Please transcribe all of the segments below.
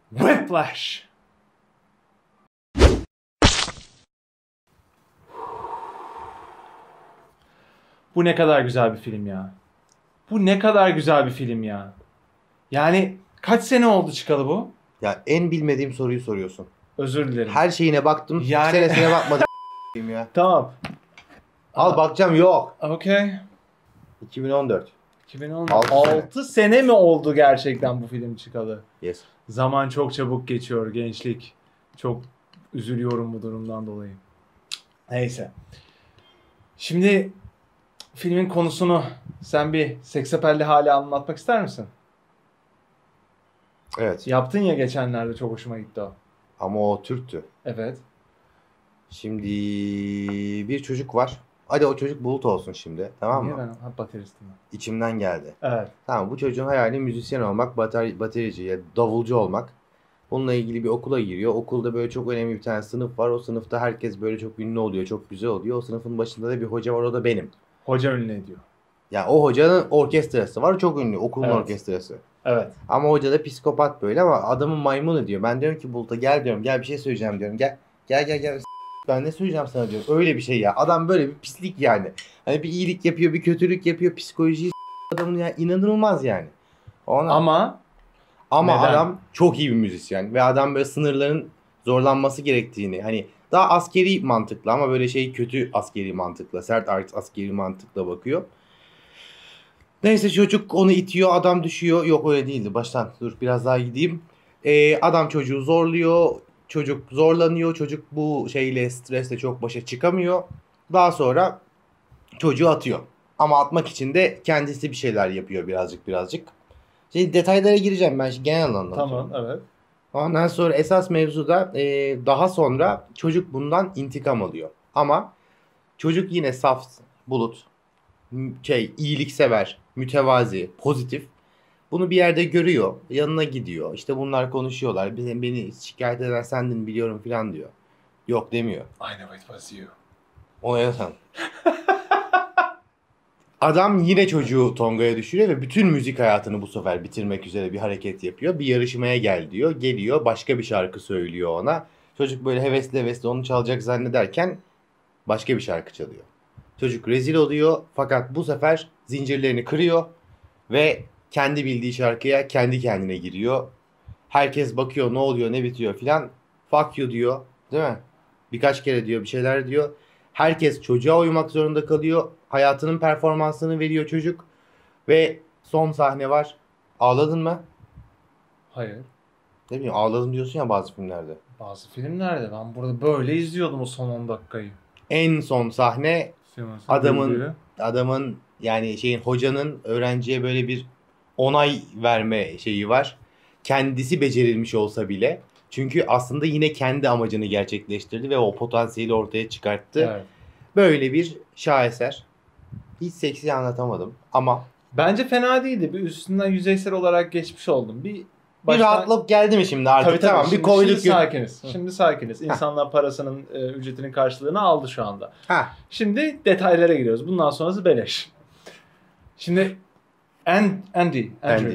Whiplash. Bu ne kadar güzel bir film ya. Bu ne kadar güzel bir film ya. Yani kaç sene oldu çıkalı bu? Ya en bilmediğim soruyu soruyorsun. Özür dilerim. Her şeyine baktım. Yani- Senesine bakmadım ya. Tamam. Al bakacağım yok. Okay. 2014. 2010. Altı 6 sene mi oldu gerçekten bu film çıkalı? Yes. Zaman çok çabuk geçiyor gençlik. Çok üzülüyorum bu durumdan dolayı. Neyse. Şimdi filmin konusunu sen bir seksapelli hale anlatmak ister misin? Evet. Yaptın ya geçenlerde, çok hoşuma gitti o. Ama o Türktü. Evet. Şimdi bir çocuk var. Hadi o çocuk Bulut olsun şimdi. Tamam Niye mı? ben bateristim ben? İçimden geldi. Evet. Tamam, bu çocuğun hayali müzisyen olmak, baterici ya davulcu olmak. Bununla ilgili bir okula giriyor. Okulda böyle çok önemli bir tane sınıf var. O sınıfta herkes böyle çok ünlü oluyor, çok güzel oluyor. O sınıfın başında da bir hoca var, o da benim. Hoca ünlü ediyor. Yani o hocanın orkestrası var, çok ünlü, okulun Evet. orkestrası. Evet. Ama hoca da psikopat böyle, ama adamın maymunu diyor. Ben diyorum ki Bulut'a gel diyorum, gel bir şey söyleyeceğim diyorum. Gel. Ben ne söyleyeceğim sana diyorum. Öyle bir şey ya. Adam böyle bir pislik yani. Hani bir iyilik yapıyor, bir kötülük yapıyor. Psikolojiyi adamın ya, inanılmaz yani. Ama Neden? adam çok iyi bir müzisyen ve adam böyle sınırların zorlanması gerektiğini, hani daha askeri mantıklı ama böyle şey kötü askeri mantıkla, sert askeri mantıkla bakıyor. Neyse çocuk onu itiyor, adam düşüyor. Yok öyle değildi, baştan dur biraz daha gideyim. Adam çocuğu zorluyor, çocuk zorlanıyor, çocuk bu şeyle, stresle çok başa çıkamıyor. Daha sonra çocuğu atıyor. Ama atmak için de kendisi bir şeyler yapıyor birazcık. Şimdi detaylara gireceğim, ben şimdi genel anlatıyorum. Tamam, evet. Ondan sonra esas mevzuda daha sonra çocuk bundan intikam alıyor. Ama çocuk yine saf, Bulut, iyiliksever, mütevazi, pozitif. Bunu bir yerde görüyor, yanına gidiyor. İşte bunlar konuşuyorlar. Beni şikayet eden sendin biliyorum falan diyor. Yok demiyor. I know it was you. O ne sen? Adam yine çocuğu Tonga'ya düşürüyor ve bütün müzik hayatını bu sefer bitirmek üzere bir hareket yapıyor. Bir yarışmaya gel diyor. Geliyor, başka bir şarkı söylüyor ona. Çocuk böyle hevesli onu çalacak zannederken başka bir şarkı çalıyor. Çocuk rezil oluyor, fakat bu sefer zincirlerini kırıyor ve kendi bildiği şarkıya kendi kendine giriyor. Herkes bakıyor, ne oluyor ne bitiyor filan. Fuck you diyor, değil mi? Birkaç kere diyor, bir şeyler diyor. Herkes çocuğa uymak zorunda kalıyor. Hayatının performansını veriyor çocuk. Ve son sahne var. Ağladın mı? Hayır. Ne bileyim, ağladım diyorsun ya bazı filmlerde. Bazı filmlerde ben burada böyle izliyordum o son 10 dakikayı. En son sahne Simonson adamın güldüğü. yani hocanın öğrenciye böyle bir onay verme şeyi var. Kendisi becerilmiş olsa bile. Çünkü aslında yine kendi amacını gerçekleştirdi ve o potansiyeli ortaya çıkarttı. Evet. Böyle bir şaheser. Hiç seksi anlatamadım ama Bence fena değildi. Bir üstünden yüzeysel olarak geçmiş oldum. Bir bir rahatlık geldi mi şimdi artık? Tabii. Tamam, bir Şimdi koyduk. sakiniz. Şimdi sakiniz. İnsanlar parasının ücretinin karşılığını aldı şu anda. Ha, Şimdi detaylara giriyoruz. Bundan sonrası beleş. Şimdi Andrew.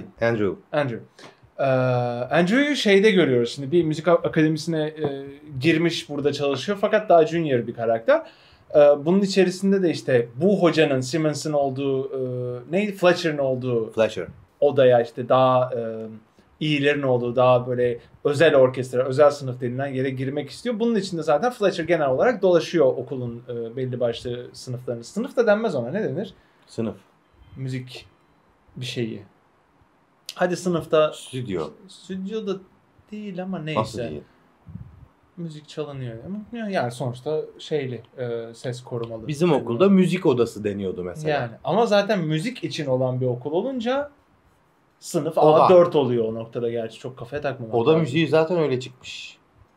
Andrew'yu şeyde görüyoruz. Şimdi bir müzik akademisine girmiş, burada çalışıyor. Fakat daha junior bir karakter. Bunun içerisinde de işte bu hocanın, Simmons'ın olduğu, neydi? Fletcher'ın olduğu Fletcher. odaya, işte daha iyilerin olduğu, daha böyle özel orkestra, özel sınıf denilen yere girmek istiyor. Bunun için de zaten Fletcher genel olarak dolaşıyor okulun belli başlı sınıflarını. Sınıf da denmez ona, ne denir? Sınıf. Müzik bir şeyi. Hadi sınıfta... Stüdyoda değil ama neyse. Nasıl değil? Müzik çalınıyor. Yani sonuçta şeyli, ses korumalı. Bizim okulda müzik odası deniyordu mesela. Yani ama zaten müzik için olan bir okul olunca sınıf Oda. A4 oluyor o noktada, gerçi çok kafaya takmamak Oda lazım. müziği zaten öyle çıkmış.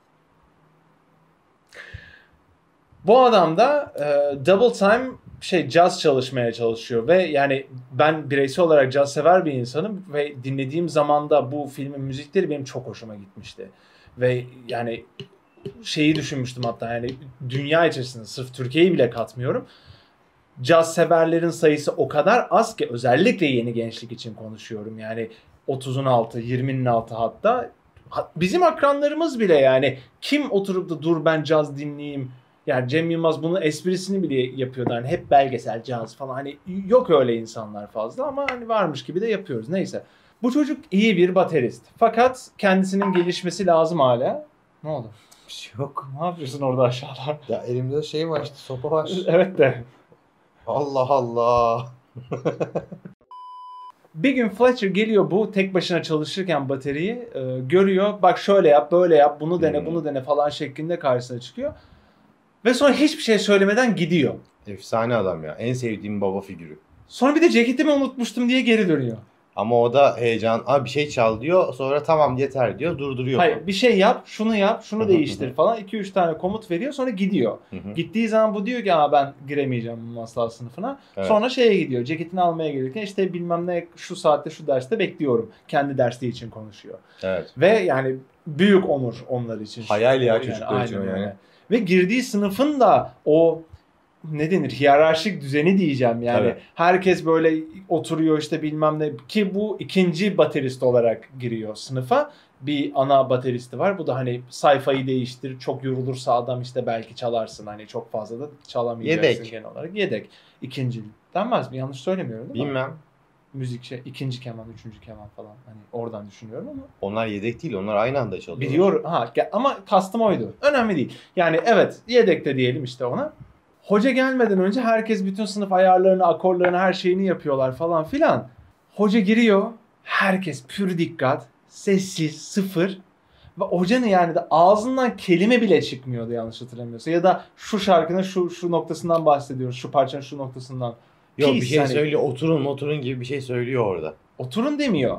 Bu adam da double time caz çalışmaya çalışıyor ve yani ben bireysel olarak caz sever bir insanım ve dinlediğim zaman da bu filmin müzikleri benim çok hoşuma gitmişti. Ve yani şeyi düşünmüştüm hatta, yani dünya içerisinde, sırf Türkiye'yi bile katmıyorum. Caz severlerin sayısı o kadar az ki, özellikle yeni gençlik için konuşuyorum. Yani 30'un altı, 20'nin altı, hatta Bizim akranlarımız bile yani kim oturup da dur ben caz dinleyeyim. Yani Cem Yılmaz bunun esprisini bile yapıyordu. Hani hep belgesel, caz falan. Hani yok öyle insanlar fazla ama hani varmış gibi de yapıyoruz. Neyse. Bu çocuk iyi bir baterist. Fakat kendisinin gelişmesi lazım hala. Ne oldu? Bir şey yok. Ne yapıyorsun orada aşağıda? Ya elimde şey var işte, sopa var. Evet de. Allah Allah. Bir gün Fletcher geliyor bu tek başına çalışırken bateriyi görüyor. Bak şöyle yap, böyle yap, bunu dene, bunu dene falan şeklinde karşısına çıkıyor. Ve sonra hiçbir şey söylemeden gidiyor. Efsane adam ya. En sevdiğim baba figürü. Sonra bir de ceketimi unutmuştum diye geri dönüyor. Ama o da heyecan. Bir şey çal diyor. Sonra tamam yeter diyor. Durduruyor. Hayır bir şey yap, şunu yap, şunu değiştir falan. 2-3 tane komut veriyor sonra gidiyor. Gittiği zaman bu diyor ki ben giremeyeceğim bu masal sınıfına. Evet. Sonra şeye gidiyor. Ceketini almaya gelirken işte bilmem ne şu saatte şu derste bekliyorum. Kendi dersliği için konuşuyor. Evet. Ve yani büyük onur onlar için. Hayal ya Yani, çocuklar için aynen yani. öyle. Ve girdiği sınıfın da o ne denir hiyerarşik düzeni diyeceğim yani. Tabii. Herkes böyle oturuyor işte bilmem ne ki bu ikinci baterist olarak giriyor sınıfa. Bir ana bateristi var. Bu da hani sayfayı değiştir. Çok yorulursa adam işte belki çalarsın. Hani çok fazla da çalamayacaksın Yedek. genel olarak. Yedek. İkinci denmez mi? Yanlış söylemiyorum değil mi? Bilmem. Müzik ikinci keman, üçüncü keman falan. Hani oradan düşünüyorum ama. Onlar yedek değil. Onlar aynı anda çalıyor. Biliyor ama kastım oydu. Önemli değil. Yani evet yedekte diyelim işte ona. Hoca gelmeden önce herkes bütün sınıf ayarlarını, akorlarını, her şeyini yapıyorlar falan filan. Hoca giriyor. Herkes pür dikkat, sessiz, sıfır. Ve hocanın yani de ağzından kelime bile çıkmıyordu yanlış hatırlamıyorsam. Ya da şu şarkının şu noktasından bahsediyoruz. Şu parçanın şu noktasından. Yok Peace bir şey hani. söylüyor. Oturun gibi bir şey söylüyor orada. Oturun demiyor.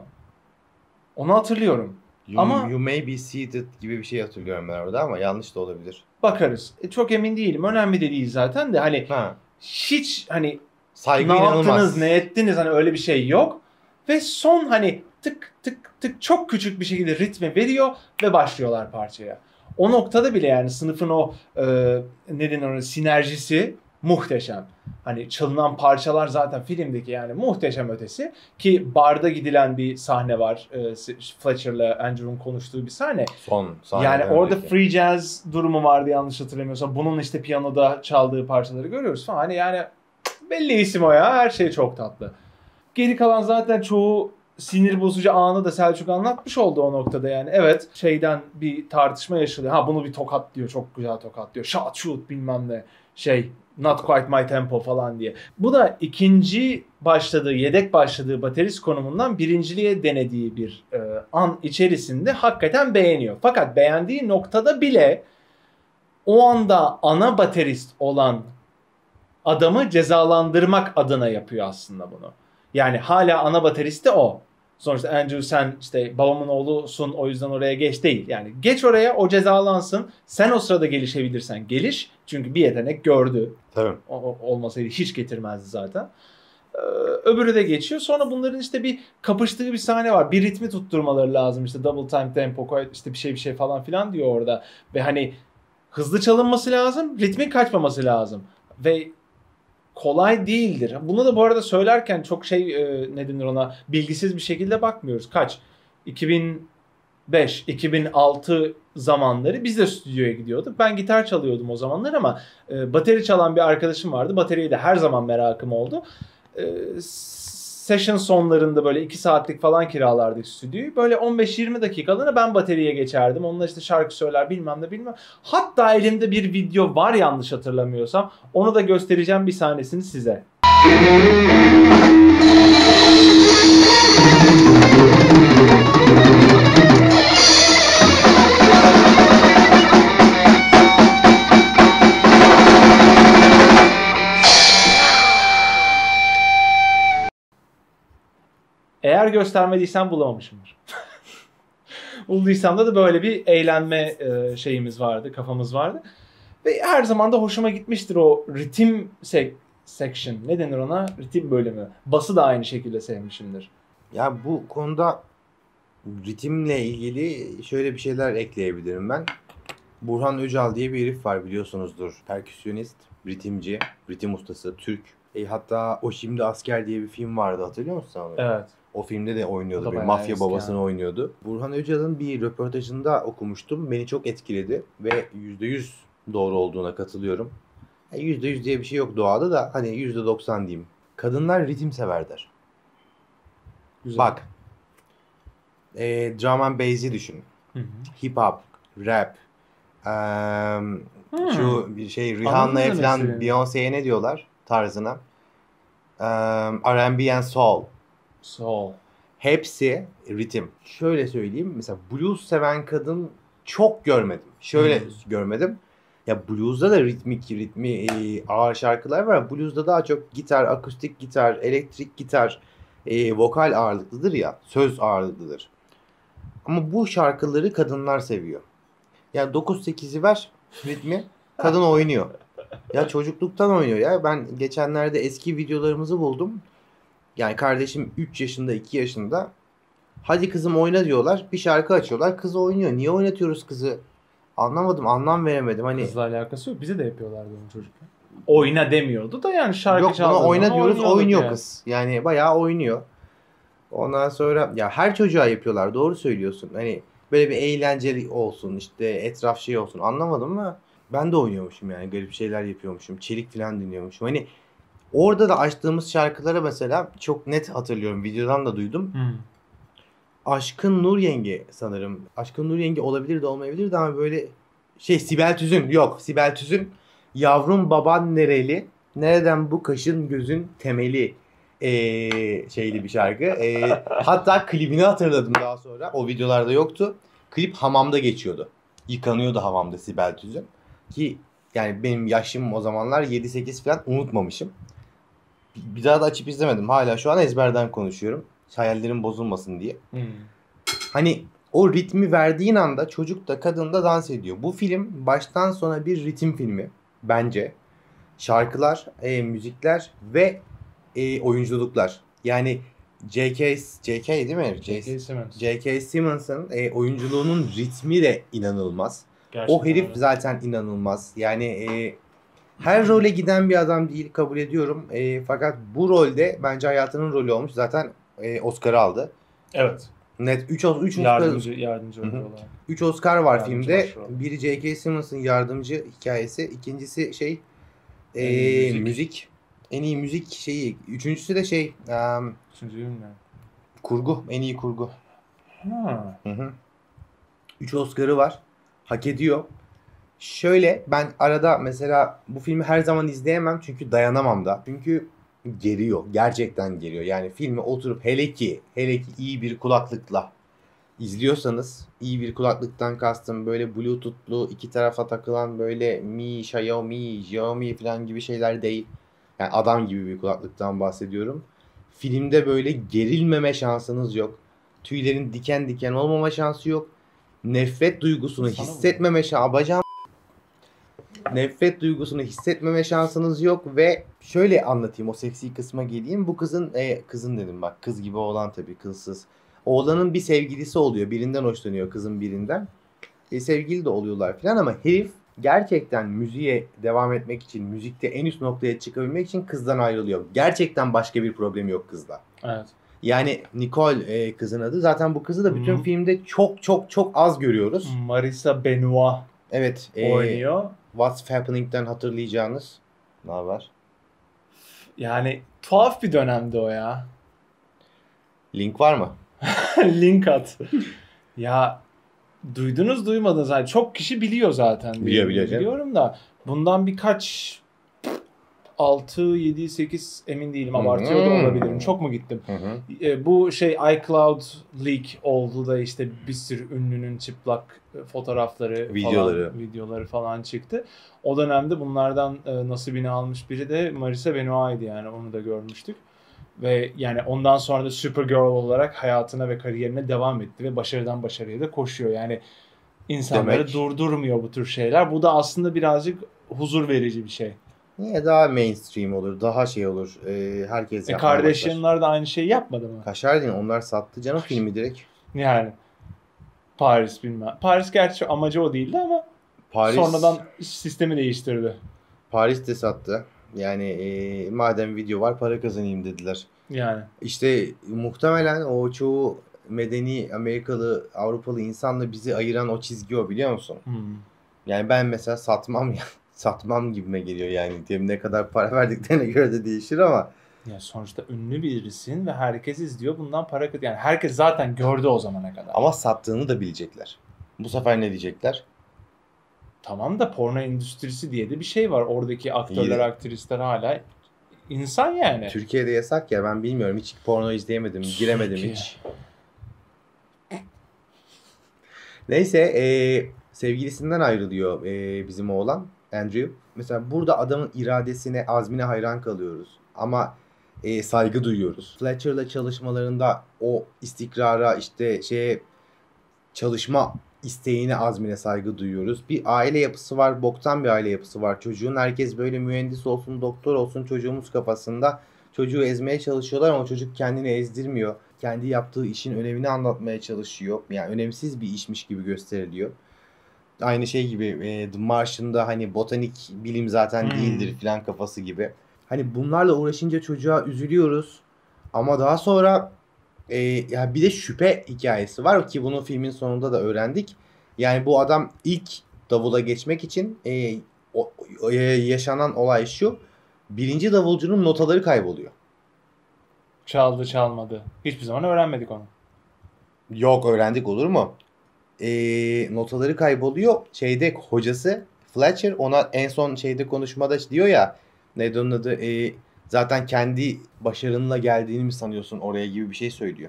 Onu hatırlıyorum. Ama You may be seated gibi bir şey hatırlıyorum ben orada ama yanlış da olabilir. bakarız. Çok emin değilim. Önemli de değil zaten de hani hiç hani saygı ne inanılmaz. yaptınız, ne ettiniz hani öyle bir şey yok. Ve son hani tık tık tık çok küçük bir şekilde ritmi veriyor ve başlıyorlar parçaya. O noktada bile yani sınıfın o ne denir ona sinerjisi muhteşem. Hani çalınan parçalar zaten filmdeki yani muhteşem ötesi. Ki barda gidilen bir sahne var. Fletcher'la Andrew'un konuştuğu bir sahne. Son sahne. Yani orada free jazz durumu vardı yanlış hatırlamıyorsam. Bunun işte piyanoda çaldığı parçaları görüyoruz falan. Hani yani belli isim o ya. Her şey çok tatlı. Geri kalan zaten çoğu sinir bozucu anı da Selçuk anlatmış oldu o noktada yani. Evet şeyden bir tartışma yaşanıyor. Bunu bir tokat diyor. Çok güzel tokat diyor. Shot shoot bilmem ne. Not quite my tempo falan diye. Bu da ikinci yedek başladığı baterist konumundan birinciliğe denediği bir an içerisinde hakikaten beğeniyor. Fakat beğendiği noktada bile o anda ana baterist olan adamı cezalandırmak adına yapıyor aslında bunu. Yani hala ana baterist de o. Sonuçta Andrew sen işte babamın oğlusun o yüzden oraya geç değil. Yani geç oraya o cezalansın. Sen o sırada gelişebilirsen geliş. Çünkü bir yetenek gördü. Tabii. Olmasaydı hiç getirmezdi zaten. Öbürü de geçiyor. Sonra bunların işte bir kapıştığı bir sahne var. Bir ritmi tutturmaları lazım. İşte double time tempo işte bir şey falan filan diyor orada. Ve hani hızlı çalınması lazım. Ritmin kaçmaması lazım. Ve kolay değildir. Bunu da bu arada söylerken çok ne denir ona bilgisiz bir şekilde bakmıyoruz. Kaç? 2005, 2006 zamanları biz de stüdyoya gidiyorduk. Ben gitar çalıyordum o zamanlar ama bateri çalan bir arkadaşım vardı. Bateriye de her zaman merakım oldu. Session sonlarında böyle 2 saatlik falan kiralardık stüdyoyu. Böyle 15-20 dakikalığına ben bateriye geçerdim. Onunla işte şarkı söyler bilmem. Hatta elimde bir video var yanlış hatırlamıyorsam. Onu da göstereceğim bir sahnesini size. Eğer göstermediysen bulamamışımdır. Bulduysam da böyle bir eğlenme şeyimiz vardı, kafamız vardı. Ve her zaman da hoşuma gitmiştir o ritim section. Ne denir ona? Ritim bölümü. Bası da aynı şekilde sevmişimdir. Ya bu konuda ritimle ilgili şöyle bir şeyler ekleyebilirim ben. Burhan Öcal diye bir herif var biliyorsunuzdur. Perküsyonist, ritimci, ritim ustası, Türk. Hatta O Şimdi Asker diye bir film vardı hatırlıyor musun onu? Evet. O filmde de O oynuyordu. da Bir bayağı mafya eski babasını yani. oynuyordu. Burhan Öcal'ın bir röportajında okumuştum. Beni çok etkiledi ve %100 doğru olduğuna katılıyorum. %100 diye bir şey yok doğada da hani %90 diyeyim. Kadınlar ritim sever der. Güzel. Bak, drum and bass'i düşün. Hı hı. Hip hop, rap, eee, şu bir şey Anladım Rihanna'ya ne demek falan istediğini. Beyoncé'ye ne diyorlar tarzına? R&B and soul. Soul. Hepsi ritim. Şöyle söyleyeyim. Mesela blues seven kadın çok görmedim. Şöyle görmedim. Ya blues'da da ritmi ağır şarkılar var. Blues'da daha çok gitar, akustik gitar, elektrik gitar, vokal ağırlıklıdır ya. Söz ağırlıklıdır. Ama bu şarkıları kadınlar seviyor. Ya 9-8'i ver ritmi. Kadın oynuyor. Ya çocukluktan oynuyor ya. Ben geçenlerde eski videolarımızı buldum. Yani kardeşim 3 yaşında, 2 yaşında. Hadi kızım oyna diyorlar. Bir şarkı açıyorlar. Kız oynuyor. Niye oynatıyoruz kızı? Anlamadım. Anlam veremedim. Hani Kızla alakası yok. Bize de yapıyorlardı onu çocukken. Oyna demiyordu da yani şarkı yok buna çaldığı oyna zaman diyoruz. oynuyorduk Oynuyor yani. kız. Yani bayağı oynuyor. Ondan sonra ya her çocuğa yapıyorlar. Doğru söylüyorsun. Hani böyle bir eğlenceli olsun. İşte etraf şey olsun. Anlamadım mı? Ben de oynuyormuşum yani. Garip şeyler yapıyormuşum. Çelik falan dinliyormuşum. Hani orada da açtığımız şarkılara mesela çok net hatırlıyorum. Videodan da duydum. Aşkın Nur Yenge sanırım. Aşkın Nur Yenge olabilir de olmayabilir de ama böyle Sibel Tüzün. Yok, Sibel Tüzün. Yavrum baban nereli? Nereden bu kaşın gözün temeli? Şeyli bir şarkı. Hatta klibini hatırladım daha sonra. O videolarda yoktu. Klip hamamda geçiyordu. Yıkanıyordu hamamda Sibel Tüzün. Ki yani benim yaşım o zamanlar 7-8 falan, unutmamışım. Bir daha da açıp izlemedim. Hala şu an ezberden konuşuyorum. Hayallerim bozulmasın diye. Hani o ritmi verdiğin anda çocuk da kadın da dans ediyor. Bu film baştan sona bir ritim filmi bence. Şarkılar, müzikler ve oyunculuklar. Yani J.K. değil mi? J.K. Simmons. J.K. Simmons'ın oyunculuğunun ritmi de inanılmaz. Gerçekten O herif öyle. zaten inanılmaz. Yani her role giden bir adam değil, kabul ediyorum. Fakat bu rolde bence hayatının rolü olmuş. Zaten Oscar'ı aldı. Evet. Net 3 Yardımcı Hı hı. oyuncu olarak. 3 Oscar var Yardımcı filmde. başrol. Biri J.K. Simmons'ın yardımcı hikayesi. İkincisi müzik. En iyi müzik şeyi. Üçüncüsü de Üçüncüyü bilmiyorum. kurgu. En iyi kurgu. Ha. 3 Oscar'ı var. Hak ediyor. Şöyle ben arada mesela bu filmi her zaman izleyemem çünkü dayanamam da. Çünkü geriyor. Gerçekten geriyor. Yani filmi oturup hele ki iyi bir kulaklıkla izliyorsanız, iyi bir kulaklıktan kastım böyle Bluetooth'lu iki tarafa takılan böyle Xiaomi falan gibi şeyler değil. Yani adam gibi bir kulaklıktan bahsediyorum. Filmde böyle gerilmeme şansınız yok. Tüylerin diken diken olmama şansı yok. Nefret duygusunu Sana hissetmeme şansı Nefret duygusunu hissetmeme şansınız yok ve şöyle anlatayım, o seksi kısma geleyim. Bu kızın dedim bak, kız gibi oğlan tabii, kızsız. Oğlanın bir sevgilisi oluyor. Birinden hoşlanıyor, kızın birinden. Sevgili de oluyorlar falan ama herif gerçekten müziğe devam etmek için, müzikte en üst noktaya çıkabilmek için kızdan ayrılıyor. Gerçekten başka bir problemi yok kızla. Evet. Yani Nicole kızın adı. Zaten bu kızı da bütün filmde çok çok çok az görüyoruz. Marisa Benoist Evet. oynuyor. What's Happening'den hatırlayacağınız. Ne haber? Yani tuhaf bir dönemdi o ya. Link var mı? Link at. Ya duydunuz duymadınız. Yani çok kişi biliyor zaten. Biliyor canım. Biliyorum da bundan birkaç 6, 7, 8 emin değilim. Abartıyor da olabilirim. Çok mu gittim? Bu iCloud leak oldu da işte bir sürü ünlünün çıplak fotoğrafları, videoları falan çıktı. O dönemde bunlardan nasibini almış biri de Marisa Benoist'ydi yani, onu da görmüştük. Ve yani ondan sonra da Supergirl olarak hayatına ve kariyerine devam etti ve başarıdan başarıya da koşuyor. Yani insanları durdurmuyor bu tür şeyler. Bu da aslında birazcık huzur verici bir şey. Niye daha mainstream olur, daha şey olur, herkes yapmaya başlar. Kardashian'lar da aynı şeyi yapmadı mı? Kaşar değil, onlar sattı canım filmi direkt. Yani Paris bilmem. Paris gerçi amacı o değildi ama sonradan sistemi değiştirdi. Paris de sattı. Yani madem video var para kazanayım dediler. Yani. İşte muhtemelen o çoğu medeni Amerikalı, Avrupalı insanla bizi ayıran o çizgi o, biliyor musun? Yani ben mesela satmam ya. Satmam gibime geliyor yani. Diyelim ne kadar para verdiklerine göre de değişir ama. Ya sonuçta ünlü birisin ve herkes izliyor. Bundan para yani herkes zaten gördü o zamana kadar. Ama sattığını da bilecekler. Bu sefer ne diyecekler? Tamam da porno endüstrisi diye de bir şey var. Oradaki aktörler, İyi. aktrisler hala insan yani. Türkiye'de yasak ya, ben bilmiyorum. Hiç porno izleyemedim. Giremedim Türkiye. hiç. Neyse sevgilisinden ayrılıyor bizim oğlan Andrew. Mesela burada adamın iradesine, azmine hayran kalıyoruz. Ama saygı duyuyoruz. Fletcher'la çalışmalarında o istikrara, işte çalışma isteğine, azmine saygı duyuyoruz. Bir aile yapısı var, boktan bir aile yapısı var. Çocuğun herkes böyle mühendis olsun, doktor olsun çocuğumuz kafasında. Çocuğu ezmeye çalışıyorlar ama çocuk kendini ezdirmiyor. Kendi yaptığı işin önemini anlatmaya çalışıyor. Yani önemsiz bir işmiş gibi gösteriliyor. Aynı şey gibi The Martian'da hani botanik bilim zaten değildir falan kafası gibi. Hani bunlarla uğraşınca çocuğa üzülüyoruz. Ama daha sonra ya bir de şüphe hikayesi var ki bunu filmin sonunda da öğrendik. Yani bu adam ilk davula geçmek için yaşanan olay şu. Birinci davulcunun notaları kayboluyor. Çaldı çalmadı. Hiçbir zaman öğrenmedik onu. Yok, öğrendik, olur mu? Notaları kayboluyor. Hocası Fletcher ona en son konuşmada diyor ya, neydi onun adı, zaten kendi başarınla geldiğini mi sanıyorsun oraya gibi bir şey söylüyor.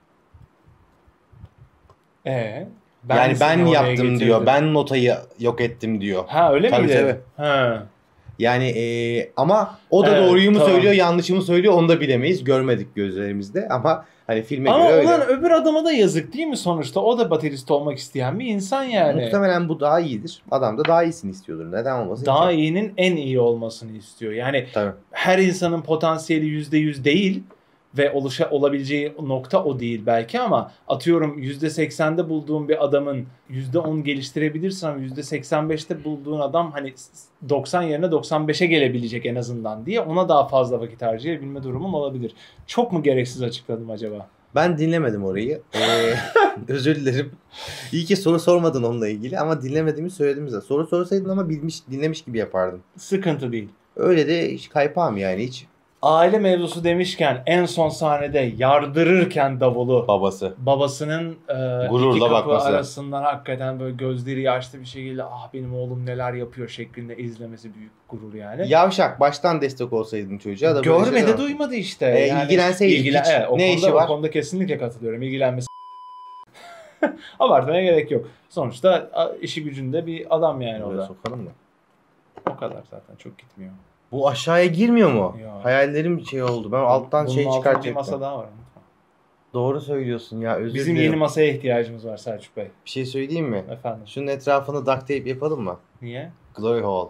Yani ben yaptım diyor. Ben notayı yok ettim diyor. Ha, öyle miydi? Tabii. Ha. Yani ama o da doğruyu mu söylüyor, yanlışı mı söylüyor onu da bilemeyiz. Görmedik gözlerimizde ama hani filme göre öyle. Ama öbür adama da yazık değil mi sonuçta? O da baterist olmak isteyen bir insan yani. Muhtemelen bu daha iyidir. Adam da daha iyisini istiyordur. Neden olmasın Daha ki? iyinin en iyi olmasını istiyor. Yani Tabii. her insanın potansiyeli %100 değil ve olabileceği nokta o değil belki ama atıyorum %80'de bulduğun bir adamın %10 geliştirebilirsin ama %85'te bulduğun adam hani 90 yerine 95'e gelebilecek en azından diye ona daha fazla vakit harcayabilme durumun olabilir. Çok mu gereksiz açıkladım acaba? Ben dinlemedim orayı. Özür dilerim. İyi ki soru sormadın onunla ilgili ama dinlemediğimi söyledim zaten. Soru sorsaydın ama dinlemiş gibi yapardım. Sıkıntı değil. Öyle de kaypağım yani hiç. Aile mevzusu demişken en son sahnede yardırırken davulu babasının iki kapı bakması arasından hakikaten böyle gözleri yaşlı bir şekilde benim oğlum neler yapıyor şeklinde izlemesi büyük gurur yani. Yavşak, baştan destek olsaydın çocuğa da. Görmedi duymadı işte. Yani ilgilenseydi ne işi var? O konuda kesinlikle katılıyorum. İlgilenmesi abartmaya gerek yok. Sonuçta işi gücünde bir adam yani o da. Sokalım mı? O kadar zaten çok gitmiyor. Bu aşağıya girmiyor mu? Ya. Hayallerim oldu. Ben alttan çıkartacaktım. Bir masa daha var. Doğru söylüyorsun ya. Özür Bizim dilerim. yeni masaya ihtiyacımız var Selçuk Bey. Bir şey söyleyeyim mi? Efendim. Şunun etrafını duct tape yapalım mı? Niye? Glory Hall.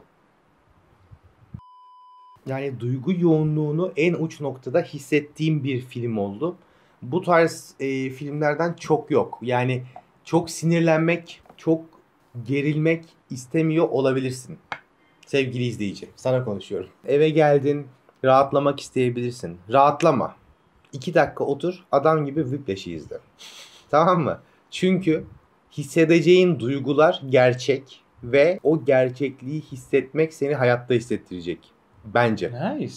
Yani duygu yoğunluğunu en uç noktada hissettiğim bir film oldu. Bu tarz filmlerden çok yok. Yani çok sinirlenmek, çok gerilmek istemiyor olabilirsin. Sevgili izleyici, sana konuşuyorum. Eve geldin, rahatlamak isteyebilirsin. Rahatlama. 2 dakika otur, adam gibi Whiplash'i izle. Tamam mı? Çünkü hissedeceğin duygular gerçek ve o gerçekliği hissetmek seni hayatta hissettirecek. Bence. Nice.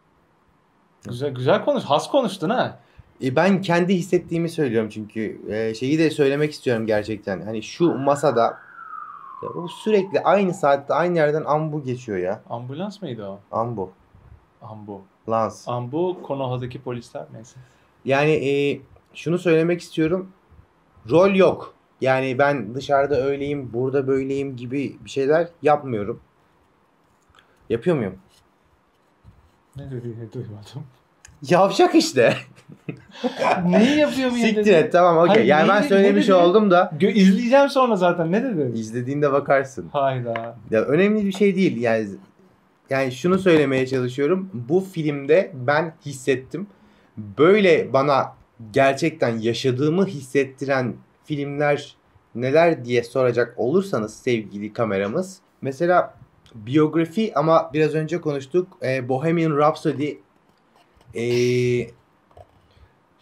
Güzel konuş. Has konuştun ha. Ben kendi hissettiğimi söylüyorum çünkü şeyi de söylemek istiyorum gerçekten. Hani şu masada o sürekli aynı saatte aynı yerden ambu geçiyor ya. Ambulans mıydı o? Ambu. Lans. Ambu Konoha'daki polisler neyse. Yani şunu söylemek istiyorum. Rol yok. Yani ben dışarıda öyleyim, burada böyleyim gibi bir şeyler yapmıyorum. Yapıyor muyum? Ne dediğini duymadım. Yavşak işte. Neyi yapıyor muyum dedin? Siktir et, tamam, okey. Yani ben söylemiş oldum da. İzleyeceğim sonra zaten. Ne dedin? İzlediğinde bakarsın. Hayda. Ya önemli bir şey değil. Yani şunu söylemeye çalışıyorum. Bu filmde ben hissettim. Böyle bana gerçekten yaşadığımı hissettiren filmler neler diye soracak olursanız sevgili kameramız. Mesela biyografi ama biraz önce konuştuk. Bohemian Rhapsody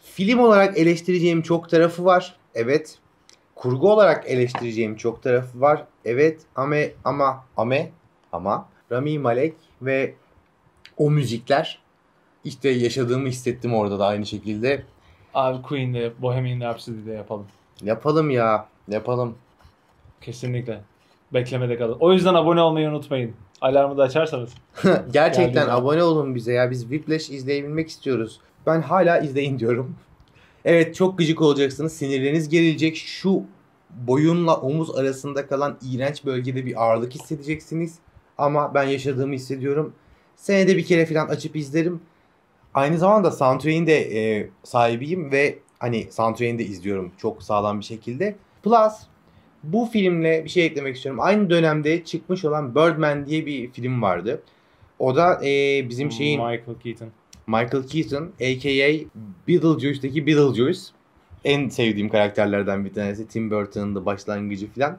Film olarak eleştireceğim çok tarafı var. Evet. Kurgu olarak eleştireceğim çok tarafı var. Evet. Ama Rami Malek ve o müzikler, işte yaşadığımı hissettim orada da aynı şekilde. Abi Queen'de Bohemian Rhapsody'de yapalım. Yapalım ya. Yapalım. Kesinlikle. Beklemede kalın. O yüzden abone olmayı unutmayın. Alarmı da açarsanız. Gerçekten Geldiğinde. abone olun bize ya. Biz Whiplash izleyebilmek istiyoruz. Ben hala izleyin diyorum. Evet, çok gıcık olacaksınız. Sinirleriniz gerilecek. Şu boyunla omuz arasında kalan iğrenç bölgede bir ağırlık hissedeceksiniz. Ama ben yaşadığımı hissediyorum. Senede bir kere falan açıp izlerim. Aynı zamanda soundtrack'in de sahibiyim ve hani soundtrack'ini de izliyorum çok sağlam bir şekilde. Plus bu filmle bir şey eklemek istiyorum. Aynı dönemde çıkmış olan Birdman diye bir film vardı. O da bizim şeyin Michael Keaton a.k.a. Beetlejuice'daki Beetlejuice. En sevdiğim karakterlerden bir tanesi. Tim Burton'ın da başlangıcı falan.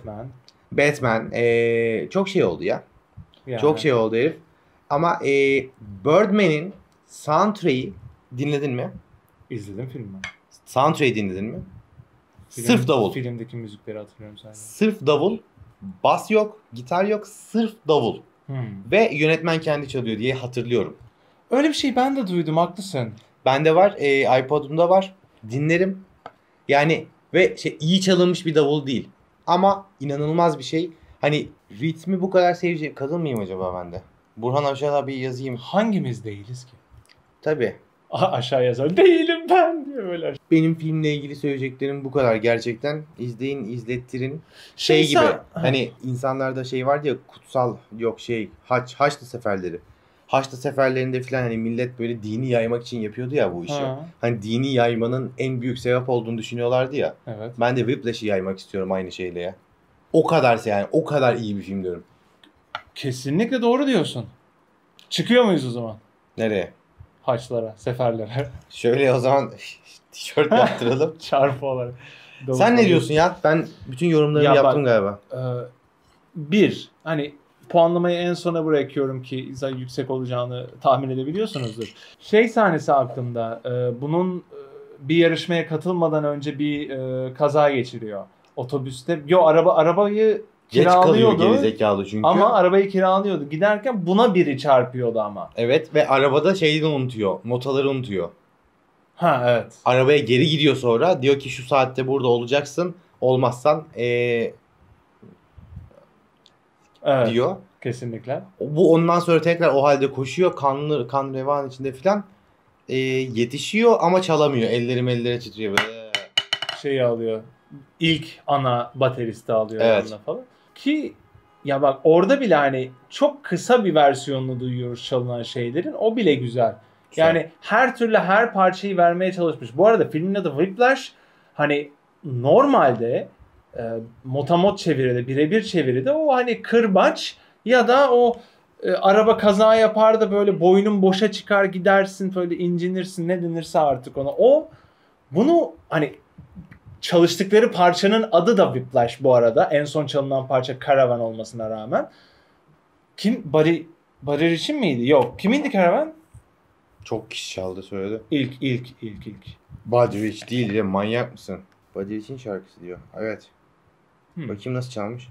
Batman. Çok şey oldu ya. Yani. Çok şey oldu herif. Ama Birdman'in soundtrack'i dinledin mi? İzledim filmi. Soundtrack'i dinledin mi? Sırf davul. Filmdeki müzikleri hatırlıyorum sadece. Sırf davul. Bas yok, gitar yok. Sırf davul. Ve yönetmen kendi çalıyor diye hatırlıyorum. Öyle bir şey ben de duydum, haklısın. Bende var, iPod'umda var. Dinlerim. Yani ve iyi çalınmış bir davul değil. Ama inanılmaz bir şey. Hani ritmi bu kadar sevecek kadın mıyım acaba ben de? Burhan aşağıda bir yazayım. Hangimiz değiliz ki? Tabii. Aşağı yazar. Değilim ben diye böyle. Benim filmle ilgili söyleyeceklerim bu kadar gerçekten. İzleyin, izlettirin. Gibi. Hani insanlarda şey vardı ya, kutsal yok Haçlı seferleri. Haçlı seferlerinde falan hani millet böyle dini yaymak için yapıyordu ya bu işi. Hani dini yaymanın en büyük sevap olduğunu düşünüyorlardı ya. Evet. Ben de Whiplash'i yaymak istiyorum aynı şeyle ya. O kadarsa yani, o kadar iyi bir film diyorum. Kesinlikle doğru diyorsun. Çıkıyor muyuz o zaman? Nereye? Haçlara, seferlere. Şöyle o zaman tişört yaptıralım. Çarpı olarak. Sen ne diyorsun ya? Ben bütün yorumlarımı yaptım galiba. Hani puanlamayı en sona bırakıyorum ki yüksek olacağını tahmin edebiliyorsunuzdur. Sahnesi aklımda. Bunun bir yarışmaya katılmadan önce bir kaza geçiriyor. Otobüste. Arabayı kiralıyordu. Geç kalıyor gerizekalı çünkü. Ama arabayı kiralıyordu. Giderken buna biri çarpıyordu ama. Evet ve arabada unutuyor. Notaları unutuyor. Evet. Arabaya geri gidiyor sonra. Diyor ki şu saatte burada olacaksın. Olmazsan evet, diyor. Kesinlikle. Bu ondan sonra tekrar o halde koşuyor. Kan revan içinde filan. Yetişiyor ama çalamıyor. Elleri titriyor böyle. Alıyor. İlk ana bateristi alıyor yanına falan. Ki ya bak orada bile hani çok kısa bir versiyonunu duyuyoruz çalınan şeylerin. O bile güzel. Yani her türlü her parçayı vermeye çalışmış. Bu arada filmin adı Whiplash. Hani normalde motamot çeviride, birebir çeviride o hani kırbaç ya da o araba kaza yapar da böyle boynun boşa çıkar gidersin böyle incinirsin ne denirse artık ona. Bunu hani çalıştıkları parçanın adı da Whiplash bu arada. En son çalınan parça Caravan olmasına rağmen. Kim? Barry Rich'in miydi? Yok. Kimindi Caravan? Çok kişi çaldı söyledi. İlk. Buddy Rich değil ya, manyak mısın? Buddy Rich'in şarkısı diyor. Evet. Bakayım nasıl çalmış.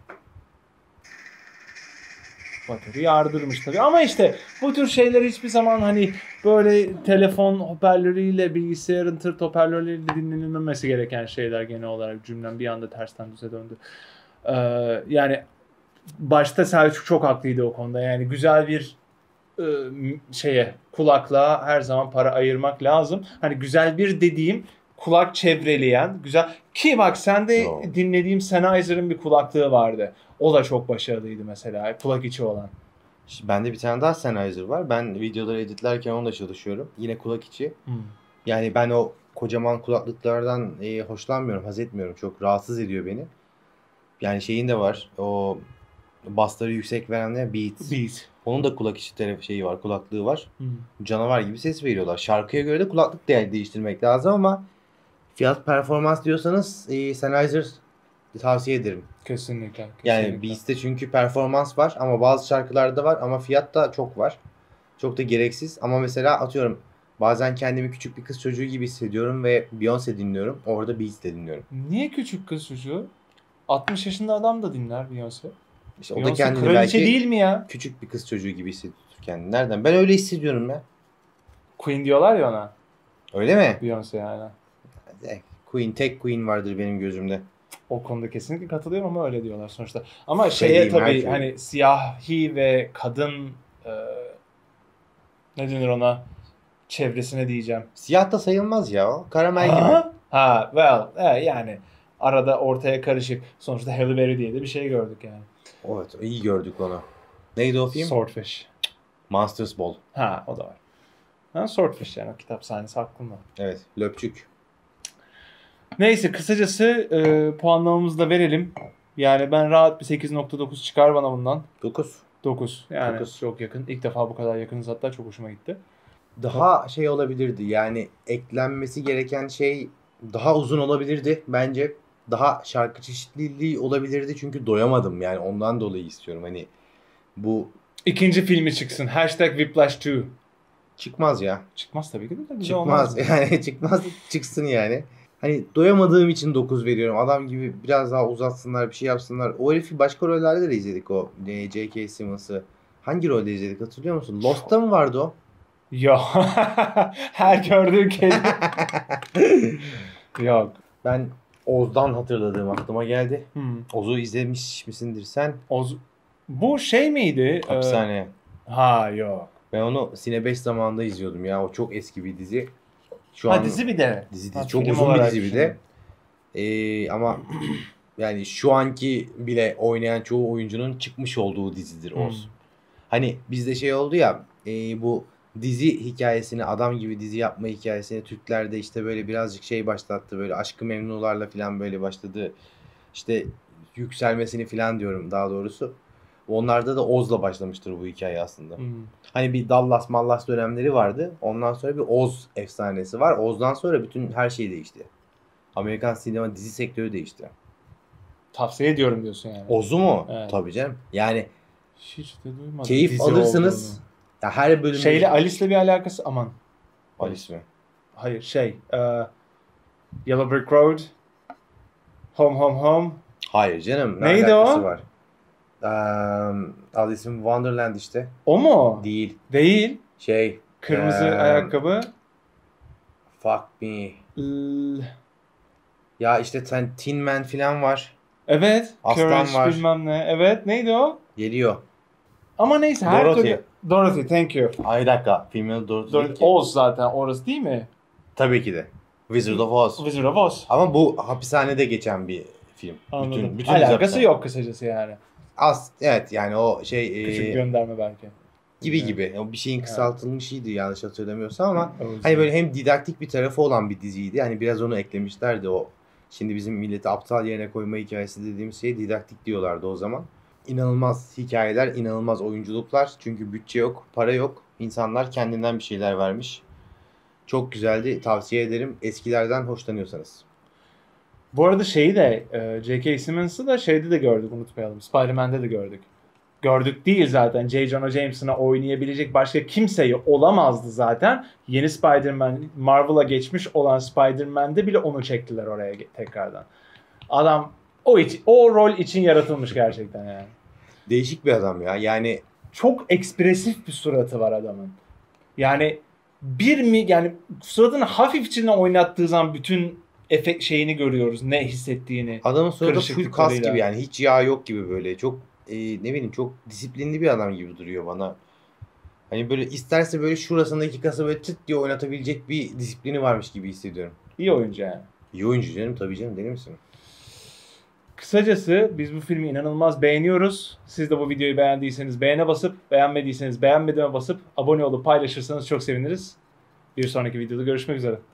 Bateri yardırmış tabii. Ama işte bu tür şeyler hiçbir zaman hani böyle telefon hoparlörüyle, bilgisayarın tırt hoparlörleriyle dinlenilmemesi gereken şeyler genel olarak. Cümlem bir anda tersten düze döndü. Yani başta Selçuk çok haklıydı o konuda. Yani güzel bir kulaklığa her zaman para ayırmak lazım. Hani güzel bir dediğim kulak çevreleyen güzel ki bak sende dinlediğim Sennheiser'ın bir kulaklığı vardı. O da çok başarılıydı mesela. Kulak içi olan. Bende bir tane daha Sennheiser var. Ben videoları editlerken onunla çalışıyorum. Yine kulak içi. Yani ben o kocaman kulaklıklardan hoşlanmıyorum, haz etmiyorum. Çok rahatsız ediyor beni. Yani şeyin de var. O bassları yüksek veren ne? Beats. Onun da kulak içi var, kulaklığı var. Canavar gibi ses veriyorlar. Şarkıya göre de kulaklık değiştirmek lazım ama fiyat performans diyorsanız Sennheiser tavsiye ederim. Kesinlikle. Yani Beats'te çünkü performans var ama bazı şarkılarda var ama fiyat da çok var. Çok da gereksiz ama mesela atıyorum Bazen kendimi küçük bir kız çocuğu gibi hissediyorum ve Beyoncé dinliyorum. Orada Beats de dinliyorum. Niye küçük kız çocuğu? 60 yaşında adam da dinler Beyoncé. İşte o da Beyoncé kendini kraliçe belki değil mi ya? küçük bir kız çocuğu gibi hissediyor kendini. Nereden? Ben öyle hissediyorum ya. Queen diyorlar ya ona. Öyle mi? Beyoncé yani. Tek Queen vardır benim gözümde. O konuda kesinlikle katılıyorum ama öyle diyorlar sonuçta. Ama Freddie tabii Mercury. hani siyahi ve kadın e, ne denir ona? Çevresine diyeceğim. Siyah da sayılmaz ya o. Karamel gibi. Ha, yani arada ortaya karışık. Sonuçta Halle Berry diye de bir şey gördük yani. Evet, iyi gördük onu. Neydi o film? Swordfish. Monsters Ball. Ha, o da var. Ha, Swordfish yani o kitap sahnesi aklımda. Evet, löpçük. Neyse kısacası puanlamamızı da verelim. Yani ben rahat bir 8.9 çıkar bana bundan. 9. 9. Yani 9. çok yakın. İlk defa bu kadar yakınız hatta çok hoşuma gitti. Daha şey olabilirdi yani eklenmesi gereken şey daha uzun olabilirdi bence. Daha şarkı çeşitliliği olabilirdi çünkü doyamadım yani ondan dolayı istiyorum hani bu İkinci filmi çıksın. #Whiplash 2. çıkmaz ya. Çıkmaz tabii ki de. Güzel Çıkmaz olmaz mı? yani çıkmaz çıksın yani. Hani doyamadığım için 9 veriyorum. Adam gibi biraz daha uzatsınlar bir şey yapsınlar. O herifi başka rollerde de izledik o J.K. Simmons'ı. Hangi rolde izledik hatırlıyor musun? Lost'ta mı vardı o? Yok. Her gördüğün kelime. Yok. Ben Oz'dan hatırladığım aklıma geldi. Hmm. Oz'u izlemiş misindir sen? Bu şey miydi? Hapishane. Ha yok. Ben onu Cine 5 zamanında izliyordum ya. O çok eski bir dizi. Şu Ha an dizi bir de. dizi Ha, çok film uzun bir olarak dizi bir de. Ama yani şu anki bile oynayan çoğu oyuncunun çıkmış olduğu dizidir Oz. Hani bizde şey oldu ya bu dizi hikayesini adam gibi dizi yapma hikayesini Türklerde işte böyle birazcık şey başlattı böyle Aşk-ı Memnu'larla falan böyle başladı. İşte yükselmesini falan diyorum daha doğrusu. Onlarda da Oz'la başlamıştır bu hikaye aslında. Hani bir Dallas Mallas dönemleri vardı. Ondan sonra bir Oz efsanesi var. Oz'dan sonra bütün her şey değişti. Amerikan sinema dizi sektörü değişti. Tavsiye ediyorum diyorsun yani. Oz'u mu? Evet. Tabii canım. Yani Hiç de duymadım. keyif dizi alırsınız. olduğunu. Ya her bölüm Şeyle Alice'le bir alakası aman. Alice mi? Hayır Yellow Brick Road. Home Home Home. Hayır canım. Ne Neydi alakası o? var? Alice in Wonderland işte. O mu? Değil. Değil. Şey. Kırmızı ayakkabı. Fuck me. L- Ya işte Tin Man falan var. Evet. Aslan Courage var. bilmem ne. Evet. Neydi o? Geliyor. Ama neyse her Dorothy. türlü. Dorothy. Thank you. Ay bir dakika. Filmin adı Dorothy değil ki. Oz zaten orası değil mi? Tabii ki de. Wizard of Oz. Wizard of Oz. Ama bu hapishanede geçen bir film. Anladım. Bütün Alakası hapishane. yok kısacası yani. Evet yani o şey Küçük gönderme belki. gibi. O bir şeyin kısaltılmışıydı yanlış hatırlamıyorsam ama O yüzden. hani böyle hem didaktik bir tarafı olan bir diziydi. Hani biraz onu eklemişlerdi o. Şimdi bizim milleti aptal yerine koyma hikayesi dediğimiz şeye didaktik diyorlardı o zaman. İnanılmaz hikayeler, inanılmaz oyunculuklar. Çünkü bütçe yok, para yok. İnsanlar kendinden bir şeyler vermiş. Çok güzeldi. Tavsiye ederim. Eskilerden hoşlanıyorsanız. Bu arada şeyi de J.K. Simmons'ı da şeyde de gördük unutmayalım. Spider-Man'de de gördük. Gördük değil zaten. J. Jonah Jameson'a oynayabilecek başka kimseyi olamazdı zaten. Yeni Spider-Man, Marvel'a geçmiş olan Spider-Man'de bile onu çektiler oraya tekrardan. Adam o rol için yaratılmış gerçekten yani. Değişik bir adam ya. Yani Çok ekspresif bir suratı var adamın. Yani yani suratını hafifçe oynattığı zaman bütün efekt şeyini görüyoruz. Ne hissettiğini. adamın suratı full kas Kırışıklıklarıyla. gibi yani. Hiç yağ yok gibi böyle. Çok ne bileyim çok disiplinli bir adam gibi duruyor bana. Hani böyle isterse böyle şurasındaki kası böyle çıt diye oynatabilecek bir disiplini varmış gibi hissediyorum. İyi oyuncu yani. İyi oyuncu canım tabii canım deli misin? Kısacası biz bu filmi inanılmaz beğeniyoruz. Siz de bu videoyu beğendiyseniz beğene basıp, beğenmediyseniz beğenmediğime basıp abone olup paylaşırsanız çok seviniriz. Bir sonraki videoda görüşmek üzere.